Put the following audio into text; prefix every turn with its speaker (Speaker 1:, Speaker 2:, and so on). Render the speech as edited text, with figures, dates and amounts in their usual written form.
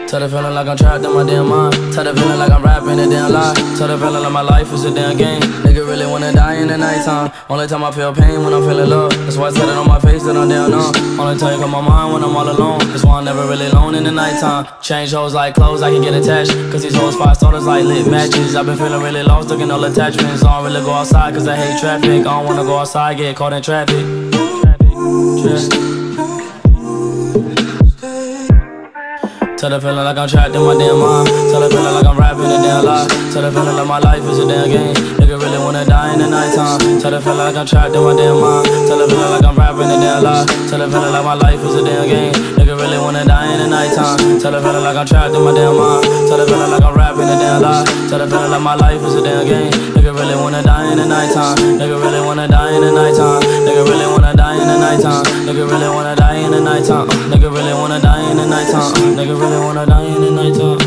Speaker 1: Tell the feeling like I'm trapped in my damn mind. Tell the feeling like I'm rapping a damn lie. Tell the feeling like my life is a damn game. Nigga really wanna die in the nighttime. Only time I feel pain when I'm feeling love. That's why I said it on my face that I'm down on. Only time you come my mind when I'm all alone. That's why I'm never really alone in the nighttime. Change hoes like clothes, I can get attached. Cause these hoes 5 starters like lit matches. I've been feeling really lost, looking all attachments. I don't really go outside cause I hate traffic. I don't wanna go outside, get caught in traffic. Tell the feeling like I'm trapped in my damn mind. Tell the feeling like I'm rapping a damn lie. Tell the feeling like my life is a damn game. Nigga really wanna die in the nighttime. Tell the feeling like I'm trapped in my damn mind. Tell the feeling like I'm rapping a damn lie. Tell the feeling like my life is a damn game. Nigga really wanna die in the nighttime. Tell the feeling like I'm trapped in my damn mind. Tell the feeling like I'm rapping a damn lie. Tell the feeling like my life is a damn game. Nigga really wanna die in the nighttime. Nigga really wanna die in the nighttime. Nigga really wanna die in the nighttime. Nigga really wanna die in the nighttime. Nigga really wanna die in the nighttime. Nigga really wanna die in the nighttime.